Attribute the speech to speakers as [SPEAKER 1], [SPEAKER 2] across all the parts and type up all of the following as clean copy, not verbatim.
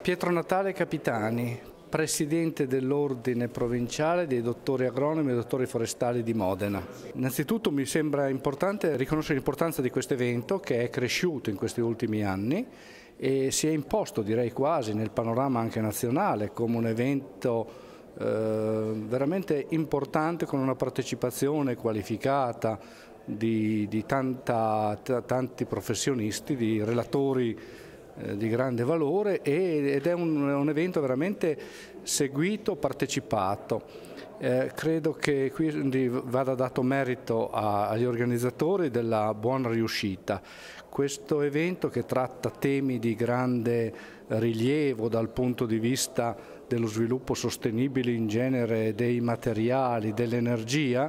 [SPEAKER 1] Pietro Natale Capitani, presidente dell'Ordine Provinciale dei Dottori Agronomi e Dottori Forestali di Modena. Innanzitutto mi sembra importante riconoscere l'importanza di questo evento che è cresciuto in questi ultimi anni e si è imposto, direi quasi, nel panorama anche nazionale come un evento veramente importante, con una partecipazione qualificata di tanti professionisti, di relatori di grande valore, ed è un evento veramente seguito, partecipato. Credo che quindi vada dato merito agli organizzatori della buona riuscita. Questo evento, che tratta temi di grande rilievo dal punto di vista dello sviluppo sostenibile in genere, dei materiali, dell'energia,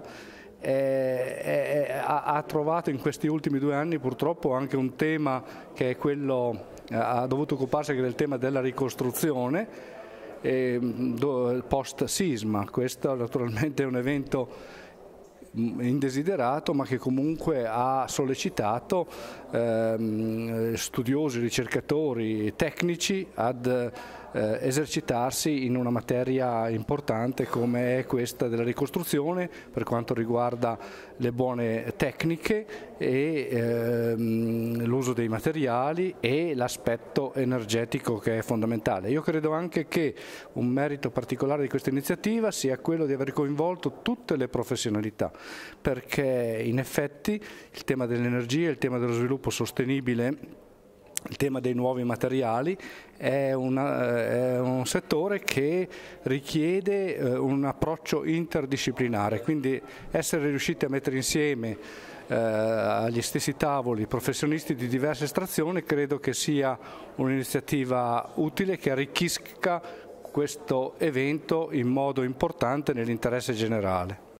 [SPEAKER 1] ha trovato in questi ultimi 2 anni purtroppo anche un tema che è quello, ha dovuto occuparsi anche del tema della ricostruzione post sisma. Questo naturalmente è un evento indesiderato, ma che comunque ha sollecitato studiosi, ricercatori, tecnici ad esercitarsi in una materia importante come è questa della ricostruzione, per quanto riguarda le buone tecniche e l'uso dei materiali e l'aspetto energetico, che è fondamentale. Io credo anche che un merito particolare di questa iniziativa sia quello di aver coinvolto tutte le professionalità, perché in effetti il tema dell'energia, il tema dello sviluppo sostenibile, il tema dei nuovi materiali è un settore che richiede un approccio interdisciplinare, quindi essere riusciti a mettere insieme agli stessi tavoli professionisti di diverse estrazioni credo che sia un'iniziativa utile, che arricchisca questo evento in modo importante nell'interesse generale.